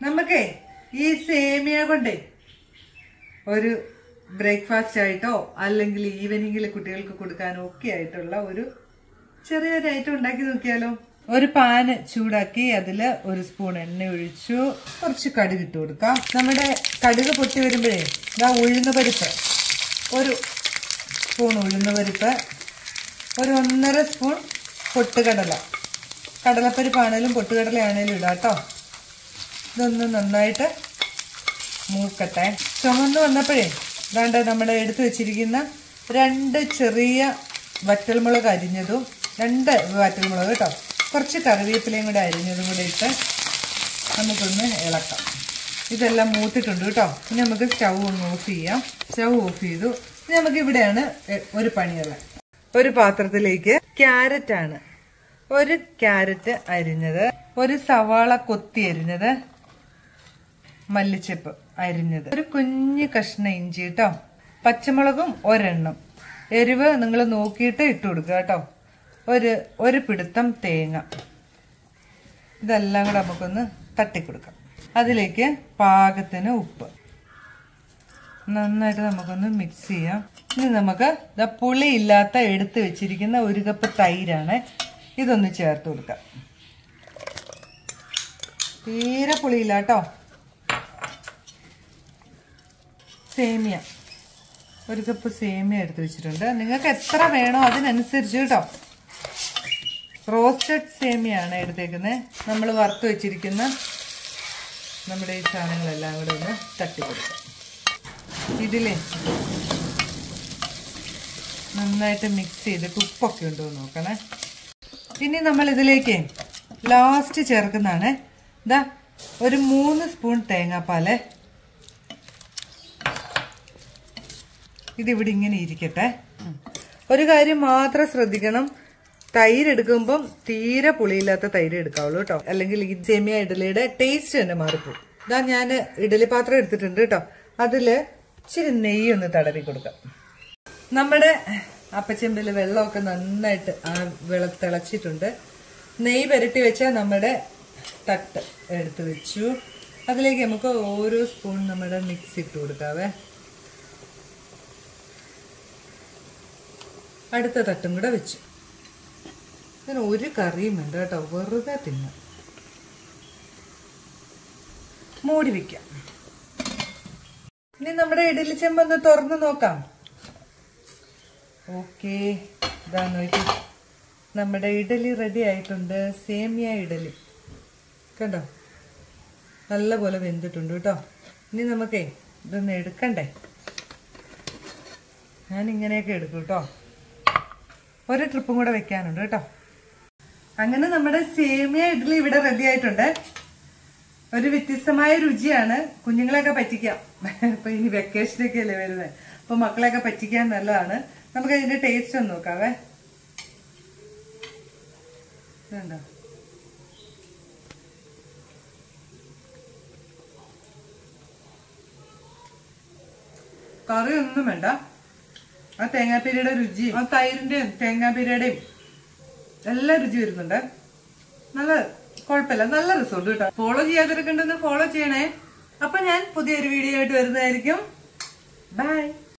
നമുക്കേ ഈ സേമിയ കൊണ്ടേ ഒരു ബ്രേക്ക്ഫാസ്റ്റ് ആയിട്ടോ അല്ലെങ്കിൽ ഈവനിങ്ങിൽ കുട്ടികൾക്ക് കൊടുക്കാനോ ഒക്കെ ആയിട്ടുള്ള ഒരു ചെറിയൊരു ഐറ്റം ഉണ്ടാക്കി നോക്കിയാലോ. ഒരു പാന് ചൂടാക്കി അതില് ഒരു സ്പൂൺ എണ്ണ ഒഴിച്ചു, കുറച്ച് കടുക് ഇട്ട് കൊടുക്കാം. നമ്മുടെ കടുക് പൊട്ടി വരുമ്പോഴേ ഇതാ ഉഴുന്നുപരിപ്പ്, ഒരു സ്പൂൺ ഉഴുന്നുപരിപ്പ്, ഒരു 1.5 സ്പൂൺ പൊട്ടുകടല. കടലപ്പരിപ്പാണേലും പൊട്ടുകടലയാണേലും ഇടാം കേട്ടോ. ഇതൊന്ന് നന്നായിട്ട് മൂക്കട്ടെ. ചുമന്ന് വന്നപ്പോഴേ ഇതാണ്ട് നമ്മുടെ എടുത്തു വെച്ചിരിക്കുന്ന 2 ചെറിയ വറ്റൽമുളക് അരിഞ്ഞതും, 2 വറ്റൽമുളക് കേട്ടോ, കുറച്ച് കറിവേപ്പിലയും കൂടെ അരിഞ്ഞതും കൂടെ ഇട്ട് നമുക്കൊന്ന് ഇളക്കാം. ഇതെല്ലാം മൂത്തിട്ടുണ്ട് കേട്ടോ. ഇനി നമുക്ക് സ്റ്റൗ ഒന്ന് ഓഫ് ചെയ്യാം. സ്റ്റൗ ഓഫ് ചെയ്തു. ഇനി നമുക്ക് ഇവിടെയാണ് ഒരു പണിയുള്ളത്. ഒരു പാത്രത്തിലേക്ക് ക്യാരറ്റ് ആണ്, ഒരു ക്യാരറ്റ് അരിഞ്ഞത്, ഒരു സവാള കൊത്തി അരിഞ്ഞത്, മല്ലിച്ചപ്പ് അരിഞ്ഞത്, ഒരു കുഞ്ഞു കഷ്ണം ഇഞ്ചി കേട്ടോ, പച്ചമുളകും ഒരെണ്ണം, എരിവ് നിങ്ങൾ നോക്കിയിട്ട് ഇട്ട് കൊടുക്കുക കേട്ടോ, ഒരു പിടുത്തം തേങ്ങ. ഇതെല്ലാം കൂടെ നമുക്കൊന്ന് തട്ടിക്കൊടുക്കാം. അതിലേക്ക് പാകത്തിന് ഉപ്പ്, നന്നായിട്ട് നമുക്കൊന്ന് മിക്സ് ചെയ്യാം. ഇനി നമുക്ക് പുളി ഇല്ലാത്ത എടുത്ത് വെച്ചിരിക്കുന്ന 1 കപ്പ് തൈരാണ്, ഇതൊന്ന് ചേർത്ത് കൊടുക്കാം. തീരെ പുളിയില്ല കേട്ടോ. സേമിയ, 1 കപ്പ് സേമിയ എടുത്ത് വെച്ചിട്ടുണ്ട്. നിങ്ങൾക്ക് എത്ര വേണോ അതിനനുസരിച്ച് കേട്ടോ. റോസ്റ്റഡ് സേമിയാണ് എടുത്തേക്കുന്നത്. നമ്മൾ വറുത്ത് വെച്ചിരിക്കുന്ന നമ്മുടെ ഈ സാധനങ്ങളെല്ലാം കൂടെ ഒന്ന് തട്ടിക്കൊടുക്കാം. ഇതിലേ നന്നായിട്ട് മിക്സ് ചെയ്തിട്ട് ഉപ്പൊക്കെ ഉണ്ടോ എന്ന് നോക്കണേ. ഇനി നമ്മൾ ഇതിലേക്ക് ലാസ്റ്റ് ചേർക്കുന്നതാണ് ഇതാ ഒരു 3 സ്പൂൺ തേങ്ങാപ്പാല്. ഇതിവിടെ ഇങ്ങനെ ഇരിക്കട്ടെ. ഒരു കാര്യം മാത്രം ശ്രദ്ധിക്കണം, തൈര് എടുക്കുമ്പം തീരെ പുളിയില്ലാത്ത തൈര് എടുക്കാവുള്ളൂ കേട്ടോ, അല്ലെങ്കിൽ ഈ സേമിയ ഇഡലിയുടെ ടേസ്റ്റ് തന്നെ മാറിപ്പോകും. ഇതാ ഞാൻ ഇഡലി പാത്രം എടുത്തിട്ടുണ്ട് കേട്ടോ, അതില് ഇച്ചിരി നെയ്യ് ഒന്ന് തടവി കൊടുക്കാം. നമ്മുടെ അപ്പച്ചെമ്പില് വെള്ളമൊക്കെ നന്നായിട്ട് തിളച്ചിട്ടുണ്ട്. നെയ്യ് പുരട്ടി വെച്ച നമ്മുടെ തട്ട് എടുത്ത് വെച്ചു. അതിലേക്ക് നമുക്ക് ഓരോ സ്പൂൺ നമ്മുടെ മിക്സ് ഇട്ട് കൊടുക്കാവേ. അടുത്ത തട്ടും കൂടെ വെച്ചു. ഇതിന് ഒരു കറിയും വേണ്ട കേട്ടോ, വെറുതെ തിന്നാം. മൂടി വെക്കാം. ഇനി നമ്മുടെ ഇഡലി ചെമ്പൊന്ന് തുറന്ന് നോക്കാം. ഓക്കെ, ഇതാ നോക്കി, നമ്മുടെ ഇഡലി റെഡി ആയിട്ടുണ്ട്. സേമിയ ഇഡലി കണ്ടോ, നല്ലപോലെ വെന്തിട്ടുണ്ട് കേട്ടോ. ഇനി നമുക്കേ ഇതൊന്ന് എടുക്കണ്ടേ. ഞാൻ ഇങ്ങനെയൊക്കെ എടുക്കും കേട്ടോ. ഒരു ട്രിപ്പും കൂടെ വെക്കാനുണ്ട് കേട്ടോ. അങ്ങനെ നമ്മുടെ സേമിയ ഇഡ്ഡലി ഇവിടെ റെഡി ആയിട്ടുണ്ട്. ഒരു വ്യത്യസ്തമായ രുചിയാണ്. കുഞ്ഞുങ്ങളെയൊക്കെ പറ്റിക്കാം. അപ്പൊ ഇനി വെക്കേഷനൊക്കെ അല്ലേ വരുന്നത്, അപ്പൊ മക്കളെയൊക്കെ പറ്റിക്കാൻ നല്ലതാണ്. നമുക്ക് അതിന്റെ ടേസ്റ്റ് ഒന്ന് നോക്കാവേ. ഇതുണ്ടോ, കറിയൊന്നും വേണ്ട. ആ തേങ്ങാപ്പീരയുടെ രുചി, ആ തൈരിന്റെയും തേങ്ങാപ്പീരയുടെയും എല്ലാ രുചി വരുന്നുണ്ട്. നല്ല കുഴപ്പമില്ല, നല്ല റിസോർട്ട് കേട്ടോ. ഫോളോ ചെയ്യാത്തവരൊക്കെ ഉണ്ടെന്ന് ഫോളോ ചെയ്യണേ. അപ്പൊ ഞാൻ പുതിയൊരു വീഡിയോ ആയിട്ട് വരുന്നതായിരിക്കും. ബൈ.